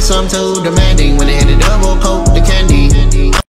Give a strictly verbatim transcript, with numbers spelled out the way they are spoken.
I'm too demanding when they hit a double coat.